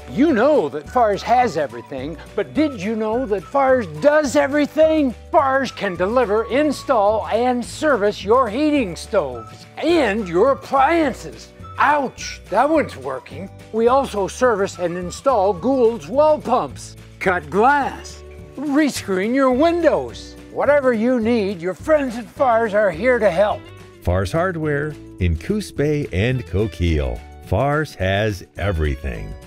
You know that Farr's has everything, but did you know that Farr's does everything? Farr's can deliver, install, and service your heating stoves and your appliances. Ouch, that one's working. We also service and install Gould's well pumps, cut glass, rescreen your windows. Whatever you need, your friends at Farr's are here to help. Farr's Hardware in Coos Bay and Coquille. Farr's has everything.